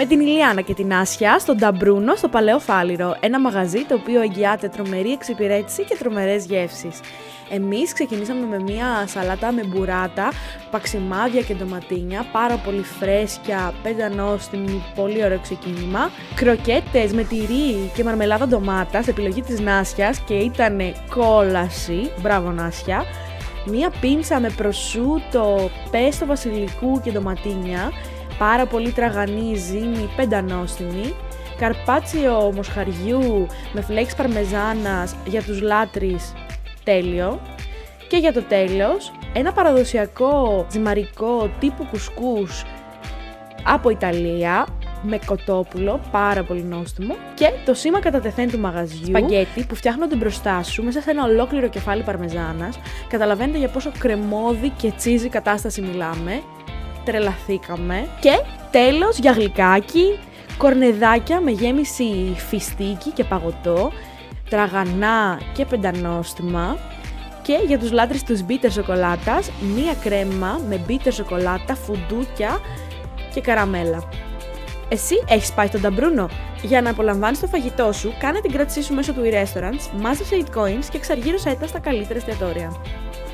Με την Ηλιάνα και την Άσια στον Νταμπρούνο στο Παλαιό Φάληρο, ένα μαγαζί το οποίο εγγυάται τρομερή εξυπηρέτηση και τρομερές γεύσεις. Εμείς ξεκινήσαμε με μια σαλάτα με μπουράτα, παξιμάδια και ντοματίνια, πάρα πολύ φρέσκια, πεντανόστιμη, πολύ ωραίο ξεκίνημα. Κροκέτες με τυρί και μαρμελάδα ντομάτας, επιλογή της Νάσιας και ήτανε κόλαση, μπράβο Νάσια. Μια πίτσα με προσούτο, πέστο βασιλικού και ντοματίνια, πάρα πολύ τραγανή, ζύμη, πεντανόστιμη. Καρπάτσιο μοσχαριού με φλέξ παρμεζάνας για τους λάτρεις, τέλειο. Και για το τέλος, ένα παραδοσιακό ζυμαρικό τύπου κουσκούς από Ιταλία, με κοτόπουλο, πάρα πολύ νόστιμο. Και το σήμα κατά τεθέν του μαγαζιού, σπαγκέτι που φτιάχνονται μπροστά σου μέσα σε ένα ολόκληρο κεφάλι παρμεζάνας. Καταλαβαίνετε για πόσο κρεμώδη και τσίζι κατάσταση μιλάμε. Τρελαθήκαμε. Και τέλος, για γλυκάκι, κορνεδάκια με γέμιση φιστίκι και παγωτό, τραγανά και πεντανόστιμα. Και για τους λάτρεις τους μπίτερ σοκολάτας, μία κρέμα με μπίτερ σοκολάτα, φουντούκια και καραμέλα. Εσύ έχεις πάει στον Νταμπρούνο? Για να απολαμβάνεις το φαγητό σου, κάνε την κράτησή σου μέσω του e-restaurants, μάζεψε bitcoins και εξαργύρωσέ τα στα καλύτερα εστιατόρια.